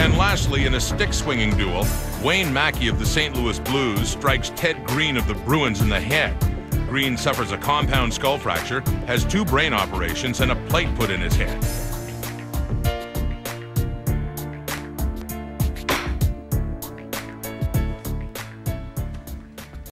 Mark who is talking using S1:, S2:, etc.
S1: And lastly, in a stick-swinging duel, W.Maki of the St. Louis Blues strikes T.Green of the Bruins in the head. Green suffers a compound skull fracture, has 2 brain operations, and a plate put in his head.